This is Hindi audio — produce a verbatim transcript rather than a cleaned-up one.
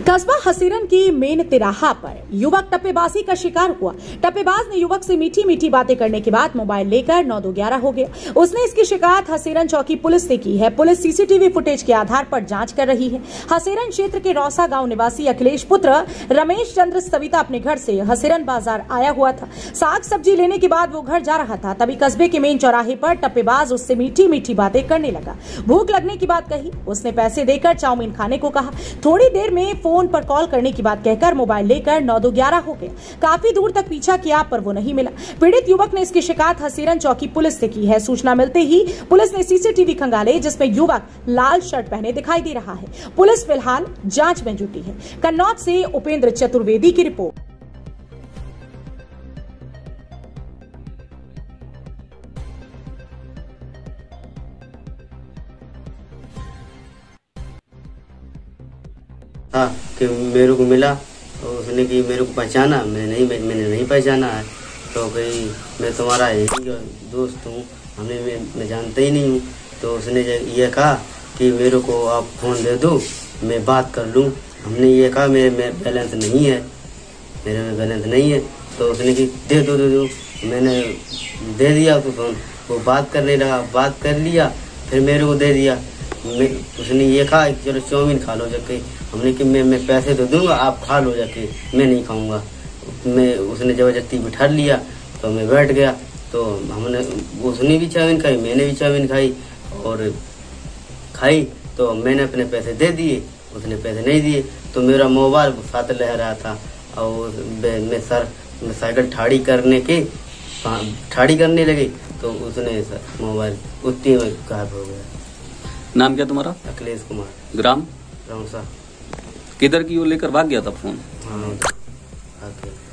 कस्बा हसीरन की मेन तिराहा पर युवक टप्पेबाजी का शिकार हुआ। टप्पेबाज ने युवक से मीठी मीठी बातें करने के बाद मोबाइल लेकर नौ दो ग्यारह हो गया। उसने इसकी शिकायत हसीरन चौकी पुलिस से की है। पुलिस सीसीटीवी फुटेज के आधार पर जांच कर रही है। हसीरन क्षेत्र के रौसा गांव निवासी अखिलेश पुत्र रमेश चंद्र सविता अपने घर से हसीरन बाजार आया हुआ था। साग सब्जी लेने के बाद वो घर जा रहा था, तभी कस्बे के मेन चौराहे पर टप्पेबाज उससे मीठी मीठी बातें करने लगा। भूख लगने की बात कही, उसने पैसे देकर चाउमीन खाने को कहा। थोड़ी देर में फोन पर कॉल करने की बात कहकर मोबाइल लेकर नौ दो ग्यारह हो गया। काफी दूर तक पीछा किया पर वो नहीं मिला। पीड़ित युवक ने इसकी शिकायत हसीरन चौकी पुलिस से की है। सूचना मिलते ही पुलिस ने सीसीटीवी खंगाले, जिसमें युवक लाल शर्ट पहने दिखाई दे रहा है। पुलिस फिलहाल जांच में जुटी है। कन्नौज से उपेंद्र चतुर्वेदी की रिपोर्ट। हाँ कि मेरे को मिला तो उसने कि मेरे को पहचाना, मैंने नहीं मैं, मैंने नहीं पहचाना है। तो कहीं मैं तुम्हारा ही दोस्त हूँ, हमें मैं, मैं जानता ही नहीं हूँ। तो उसने ये कहा कि मेरे को आप फ़ोन दे दो, मैं बात कर लूँ। हमने ये कहा मेरे में बैलेंस नहीं है, मेरे में बैलेंस नहीं है। तो उसने कि दे दो दे दो मैंने दे दिया तो फ़ोन। वो बात करने लगा, बात कर लिया, फिर मेरे को दे दिया। मैं उसने ये कहा कि चलो चाउमीन खा लो जाके। हमने कि मैं मैं पैसे तो दूंगा, आप खा लो जाके, मैं नहीं खाऊंगा। मैं उसने ज़बरदस्ती बिठा लिया तो मैं बैठ गया। तो हमने उसने भी चाउमीन खाई, मैंने भी चाउमीन खाई और खाई। तो मैंने अपने पैसे दे दिए, उसने पैसे नहीं दिए। तो मेरा मोबाइल साथ लह रहा था और मैं सर मैं साइकिल ठाड़ी करने के ठाड़ी करने लगी तो उसने मोबाइल उतनी में गायब हो गया। नाम क्या तुम्हारा? अखिलेश कुमार। ग्राम? रौसा। किधर की वो लेकर भाग गया था फोन? हाँ, okay।